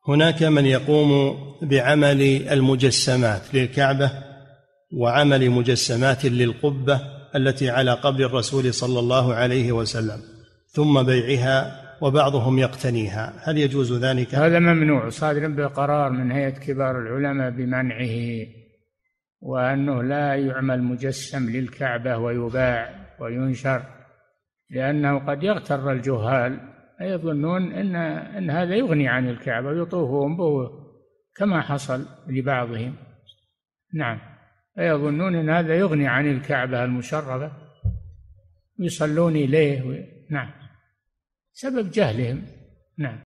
هناك من يقوم بعمل المجسمات للكعبة وعمل مجسمات للقبة التي على قبر الرسول صلى الله عليه وسلم ثم بيعها وبعضهم يقتنيها، هل يجوز ذلك؟ هذا ممنوع، صادر بقرار من هيئة كبار العلماء بمنعه، وأنه لا يعمل مجسم للكعبة ويباع وينشر، لأنه قد يغتر الجهال يظنون أن هذا يغني عن الكعبة ويطوفون به كما حصل لبعضهم. نعم، يظنون أن هذا يغني عن الكعبة المشرفة يصلون إليه. نعم، سبب جهلهم. نعم.